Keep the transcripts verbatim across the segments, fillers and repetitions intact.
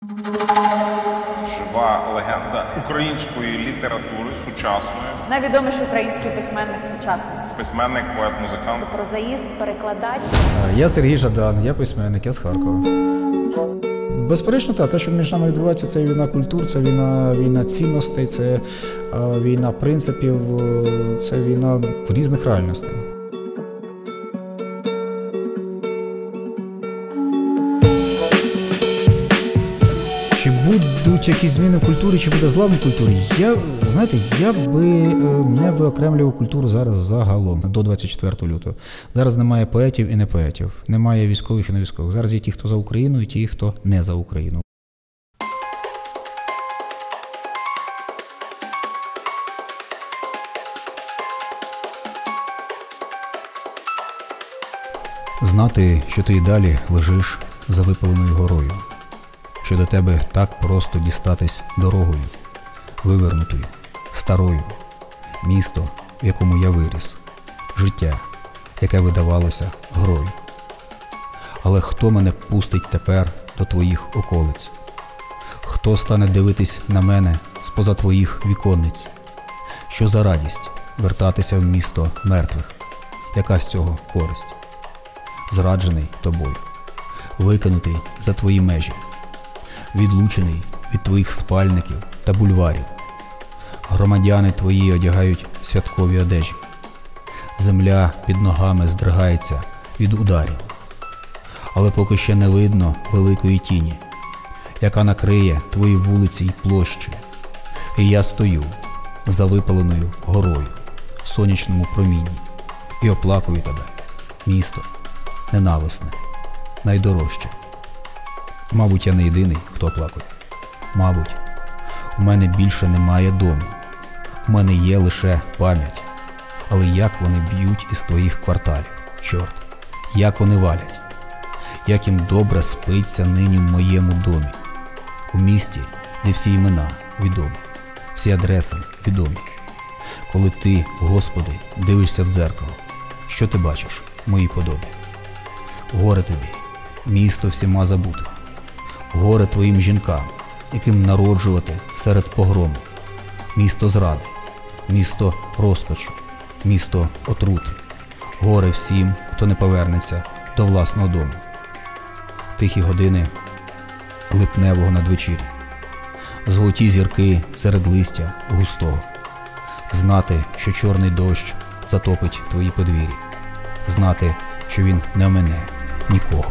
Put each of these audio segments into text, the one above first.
Жива легенда української літератури сучасної. Найвідоміший український письменник сучасності. Письменник, поет, музикант. Прозаїст, перекладач. Я Сергій Жадан, я письменник, я з Харкова. Безперечно, так, те, що між нами відбувається, це війна культур, це війна, війна цінностей, це війна принципів, це війна різних реальностей. Чи будуть якісь зміни в культурі, чи буде злам в культурі? Я, знаєте, я би не виокремлював культуру зараз загалом, до двадцять четвертого лютого. Зараз немає поетів і не поетів, немає військових і не військових. Зараз є ті, хто за Україну, і ті, хто не за Україну. Знати, що ти і далі лежиш за випаленою горою, що до тебе так просто дістатись дорогою, вивернутою, старою, місто, в якому я виріс, життя, яке видавалося грою. Але хто мене пустить тепер до твоїх околиць? Хто стане дивитись на мене з-поза твоїх віконниць? Що за радість вертатися в місто мертвих? Яка з цього користь? Зраджений тобою, викинутий за твої межі, відлучений від твоїх спальників та бульварів. Громадяни твої одягають святкові одежі. Земля під ногами здригається від ударів. Але поки ще не видно великої тіні, яка накриє твої вулиці й площі. І я стою за випаленою горою в сонячному промінні і оплакую тебе, місто ненависне, найдорожче. Мабуть, я не єдиний, хто оплакує. Мабуть, у мене більше немає дому. У мене є лише пам'ять. Але як вони б'ють із твоїх кварталів, чорт, як вони валять. Як їм добре спиться нині в моєму домі. У місті, де всі імена відомі, всі адреси відомі. Коли ти, Господи, дивишся в дзеркало, що ти бачиш в моїй подобі? Горе тобі, місто всіма забуте. Горе твоїм жінкам, яким народжувати серед погрому. Місто зради, місто розпачу, місто отрути. Горе всім, хто не повернеться до власного дому. Тихі години липневого надвечір'я. Золоті зірки серед листя густого. Знати, що чорний дощ затопить твої подвір'я. Знати, що він не омине нікого.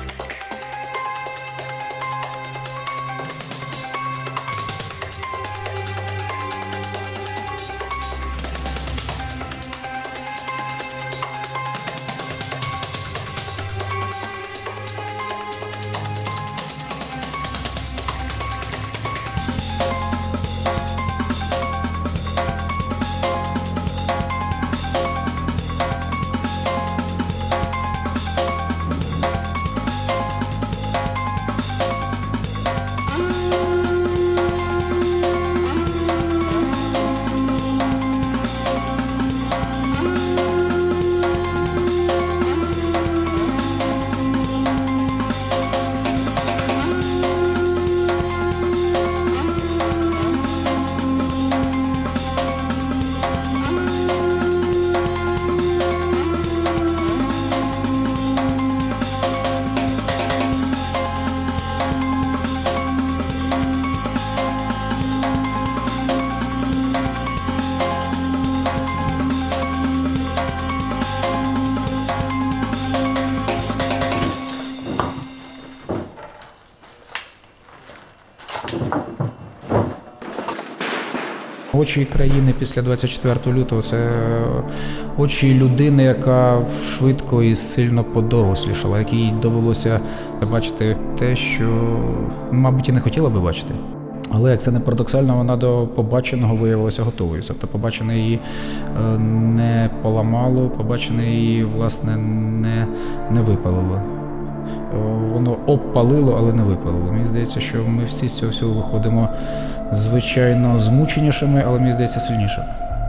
Очі країни після двадцять четвертого лютого – це очі людини, яка швидко і сильно подорослішала, якій довелося бачити те, що, мабуть, і не хотіла би бачити. Але, як це не парадоксально, вона до побаченого виявилася готовою. Тобто побачене її не поламало, побачене її, власне, не, не випалило. Воно обпалило, але не випалило. Мені здається, що ми всі з цього всього виходимо, звичайно, змученішими, але, мені здається, сильнішими.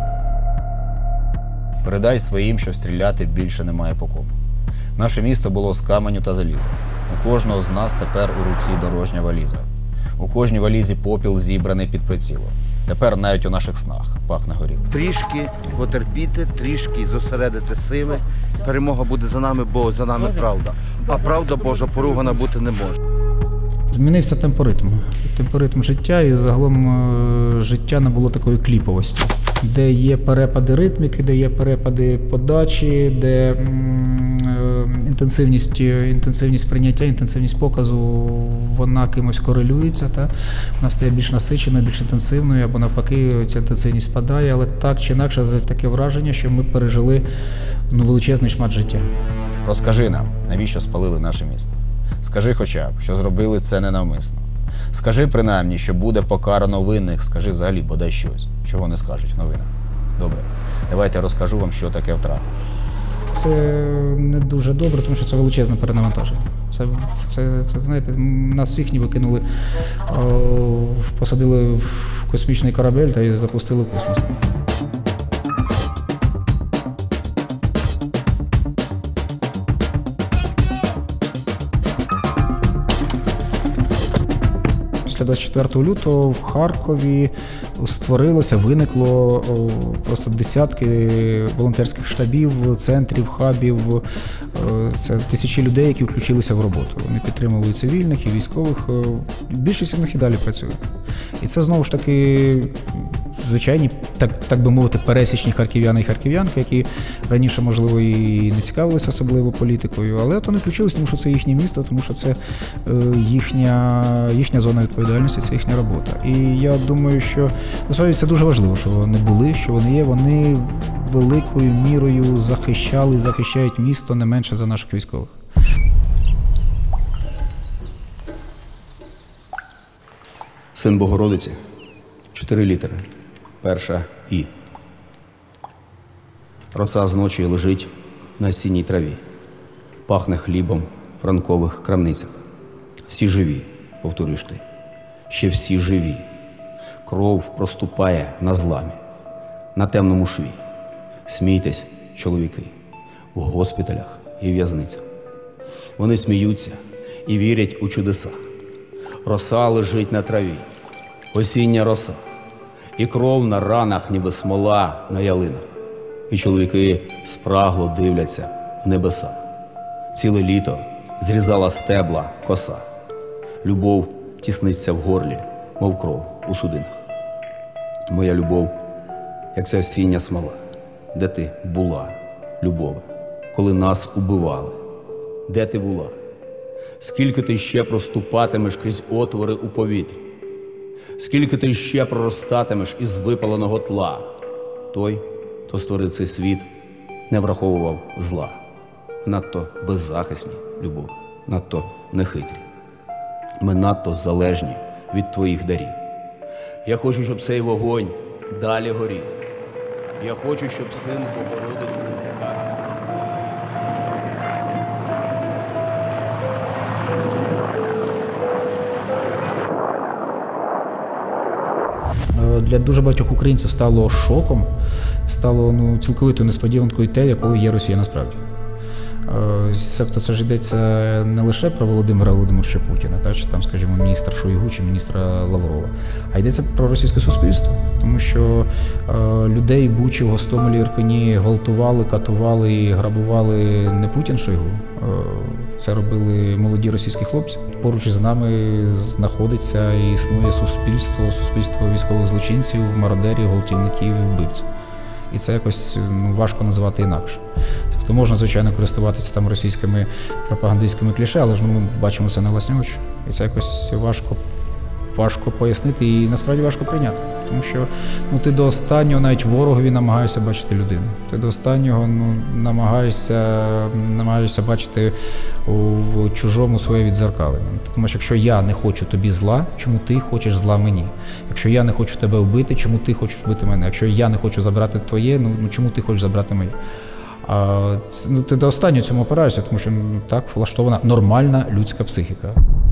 Передай своїм, що стріляти більше немає по кому. Наше місто було з каменю та заліза. У кожного з нас тепер у руці дорожня валіза. У кожній валізі попіл зібраний під прицілом. Тепер навіть у наших снах пахне горілим. Трішки потерпіти, трішки зосередити сили. Перемога буде за нами, бо за нами правда. А правда Божа поругана бути не може. Змінився темпоритм. Темпоритм життя, і загалом е, життя набуло такої кліповості, де є перепади ритміки, де є перепади подачі, де м, е, інтенсивність, інтенсивність прийняття, інтенсивність показу, вона кимось корелюється. Та? Вона стає більш насиченою, більш інтенсивною, або навпаки ця інтенсивність спадає, але так чи інакше таке враження, що ми пережили ну, величезний шмат життя. Розкажи нам, навіщо спалили наше місто? Скажи хоча б, що зробили це ненавмисно. Скажи принаймні, що буде покарано винних. Скажи взагалі бодай щось, чого не скажуть в новинах. Добре, давайте я розкажу вам, що таке втрата. Це не дуже добре, тому що це величезне перенавантаження. Це, це, це знаєте, нас всіх ніби кинули, о, посадили в космічний корабель та й запустили в космос. Після двадцять четвертого лютого в Харкові створилося, виникло просто десятки волонтерських штабів, центрів, хабів. Це тисячі людей, які включилися в роботу. Вони підтримували і цивільних, і військових. Більшість з них і далі працює. І це знову ж таки звичайні, так, так би мовити, пересічні харків'яни і харків'янки, які раніше, можливо, і не цікавилися особливо політикою, але от вони включились, тому що це їхнє місто, тому що це їхня, їхня зона відповідальності, це їхня робота. І я думаю, що насправді це дуже важливо, що вони були, що вони є, вони великою мірою захищали, захищають місто не менше за наших військових. Син Богородиці. Чотири літери. Перша І. Роса з ночі лежить на осінній траві. Пахне хлібом в ранкових крамницях. Всі живі, повторюєш ти. Ще всі живі. Кров проступає на зламі, на темному шві. Смійтесь, чоловіки, в госпіталях і в'язницях. Вони сміються і вірять у чудеса. Роса лежить на траві, осіння роса. І кров на ранах, ніби смола на ялинах. І чоловіки спрагло дивляться в небеса. Ціле літо зрізала стебла коса. Любов тісниться в горлі, мов кров у судинах. Моя любов, як ця осіння смола. Де ти була, любове, коли нас убивали? Де ти була? Скільки ти ще проступатимеш крізь отвори у повітрі? Скільки ти ще проростатимеш із випаленого тла? Той, хто створив цей світ, не враховував зла. Надто беззахисні, любов, надто нехитрі. Ми надто залежні від твоїх дарів. Я хочу, щоб цей вогонь далі горів. Я хочу, щоб син Богородиці не злякався. Для дуже багатьох українців стало шоком, стало ну, цілковитою несподіванкою те, якою є Росія насправді. Себто це ж йдеться не лише про Володимира Володимировича Путіна, та, чи там, скажімо, міністра Шойгу, чи міністра Лаврова, а йдеться про російське суспільство. Тому що е, людей в Бучі, в Гостомелі, Ірпені гвалтували, катували і грабували не Путін Шойгу. Е, це робили молоді російські хлопці. Поруч із нами знаходиться і існує суспільство, суспільство військових злочинців, мародерів, гвалтівників і вбивців. І це якось ну, важко називати інакше. Тобто можна, звичайно, користуватися там російськими пропагандистськими кліше, але ж ну, ми бачимо це на власні очі. І це якось важко, важко пояснити і насправді важко прийняти. Тому що ну, ти до останнього, навіть ворогові, намагаєшся бачити людину. Ти до останнього ну, намагаєшся, намагаєшся бачити у, в чужому своє віддзеркалення. Тому що якщо я не хочу тобі зла, чому ти хочеш зла мені? Якщо я не хочу тебе вбити, чому ти хочеш вбити мене? Якщо я не хочу забрати твоє, ну, ну чому ти хочеш забрати моє? А, ну, ти до останнього цьому опираєшся, тому що ну, так влаштована нормальна людська психіка.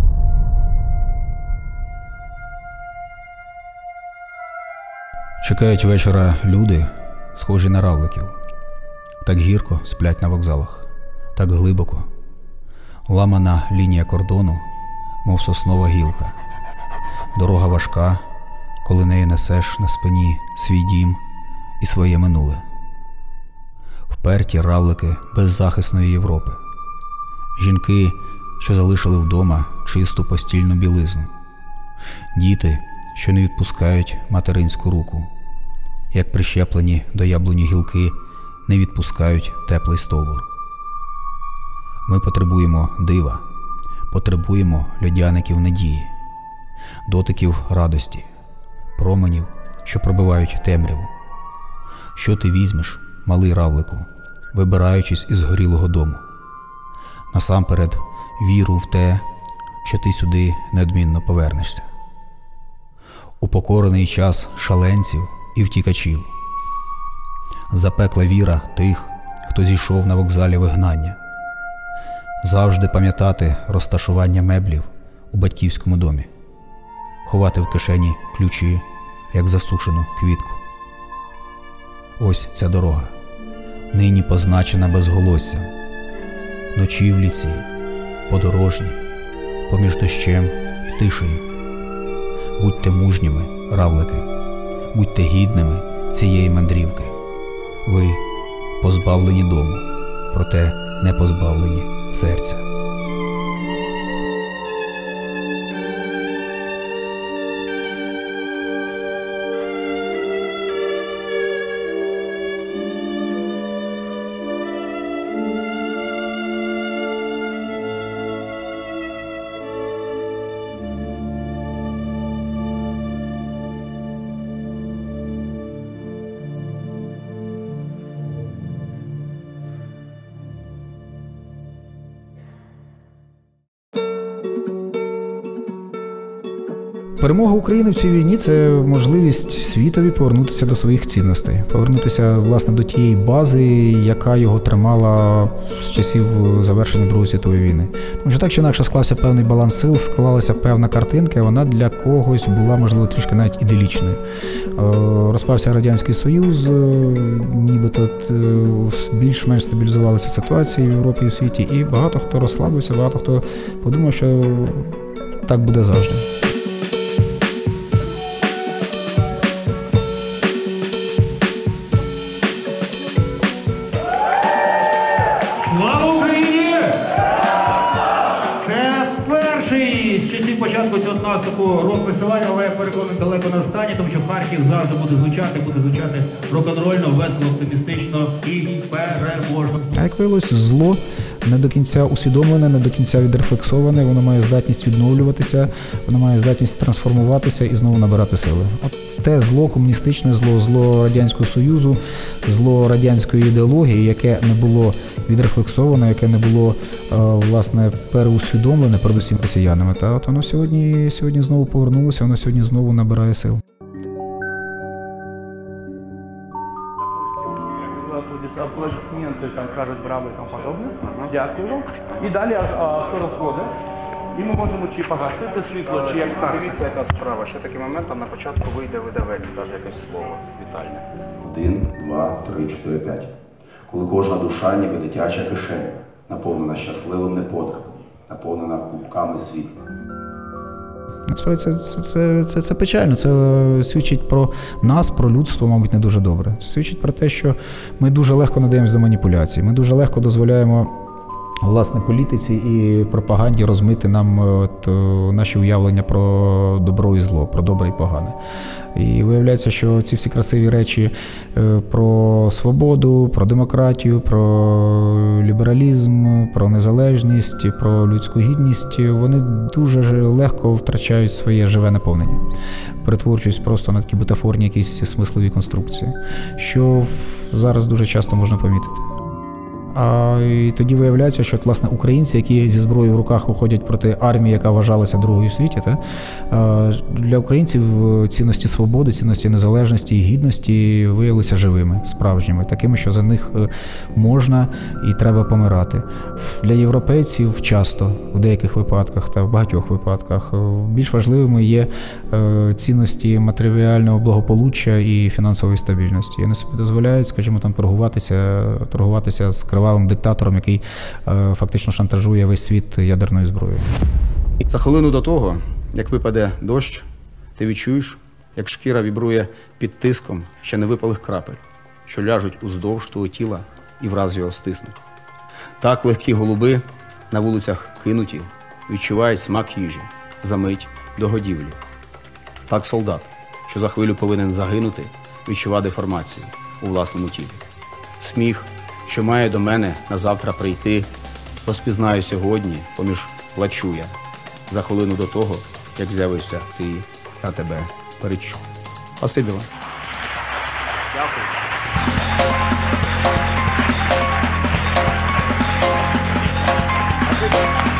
Чекають вечора люди, схожі на равликів. Так гірко сплять на вокзалах, так глибоко. Ламана лінія кордону, мов соснова гілка. Дорога важка, коли нею несеш на спині свій дім і своє минуле. Вперті равлики беззахисної Європи. Жінки, що залишили вдома чисту постільну білизну. Діти, що не відпускають материнську руку. Як прищеплені до яблуні гілки, не відпускають теплий стовбур. Ми потребуємо дива, потребуємо льодяників надії, дотиків радості, променів, що пробивають темряву. Що ти візьмеш, малий равлику, вибираючись із горілого дому? Насамперед, віру в те, що ти сюди неодмінно повернешся. Упокорений час шаленців і втікачів. Запекла віра тих, хто зійшов на вокзалі вигнання. Завжди пам'ятати розташування меблів у батьківському домі. Ховати в кишені ключі, як засушену квітку. Ось ця дорога, нині позначена безголоссям. Ночівлі ці, подорожні, поміж дощем і тишею. Будьте мужніми, равлики, будьте гідними цієї мандрівки. Ви позбавлені дому, проте не позбавлені серця. Перемога України в цій війні – це можливість світові повернутися до своїх цінностей, повернутися, власне, до тієї бази, яка його тримала з часів завершення Другої світової війни. Тому що так чи інакше склався певний баланс сил, склалася певна картинка, вона для когось була, можливо, трішки навіть іделічною. Розпався Радянський Союз, нібито більш-менш стабілізувалася ситуація в Європі і в світі, і багато хто розслабився, багато хто подумав, що так буде завжди. Слава Україні! Це перший з часів початку цього наступу рок-фестивалю, але я переконаний, далеко не останній, тому що Харків завжди буде звучати, буде звучати рок-н-рольно, весело, оптимістично і переможно. А як виявилось, зло не до кінця усвідомлене, не до кінця відрефлексоване, воно має здатність відновлюватися, воно має здатність трансформуватися і знову набирати сили. От те зло, комуністичне зло, зло Радянського Союзу, зло радянської ідеології, яке не було відрефлексоване, яке не було, власне, переусвідомлене, передусім росіянами, та от воно сьогодні, сьогодні знову повернулося, воно сьогодні знову набирає сил. Аплодисменти, там кажуть браво і тому подобне. Дякую. І далі актор входить. І ми можемо чи погасити світло, чи як скажете. Дивіться, яка справа. Ще такий момент, там на початку вийде видавець, скаже якесь слово вітальне. Один, два, три, чотири, п'ять. Коли кожна душа, ніби дитяча кишеня, наповнена щасливим непотребом, наповнена клубками світла. Насправді це, це, це, це, це печально, це свідчить про нас, про людство, мабуть, не дуже добре. Це свідчить про те, що ми дуже легко надаємося до маніпуляцій, ми дуже легко дозволяємо, власне, політиці і пропаганді розмити нам от, наші уявлення про добро і зло, про добре і погане. І виявляється, що ці всі красиві речі про свободу, про демократію, про лібералізм, про незалежність, про людську гідність, вони дуже легко втрачають своє живе наповнення, перетворюючись просто на такі бутафорні якісь смислові конструкції, що зараз дуже часто можна помітити. А і тоді виявляється, що, власне, українці, які зі зброєю в руках виходять проти армії, яка вважалася другою в світі, та, для українців цінності свободи, цінності незалежності і гідності виявилися живими, справжніми, такими, що за них можна і треба помирати. Для європейців часто, в деяких випадках та в багатьох випадках, більш важливими є цінності матеріального благополуччя і фінансової стабільності. Вони собі дозволяють, скажімо, там торгуватися, торгуватися з кривавим диктатором, який е, фактично шантажує весь світ ядерною зброєю. За хвилину до того, як випаде дощ, Ти відчуєш, як шкіра вібрує під тиском ще не випалих крапель, що ляжуть уздовж твого тіла і враз його стиснуть. Так легкі голуби на вулицях кинуті, відчувають смак їжі, за мить до годівлі. Так солдат, що за хвилю повинен загинути, відчува деформацію у власному тілі. Сміх, що має до мене на завтра прийти, розпізнаю сьогодні, поміж плачу я. За хвилину до того, як з'явишся ти, я тебе перечу. Спасибі вам. Дякую. Спасибо.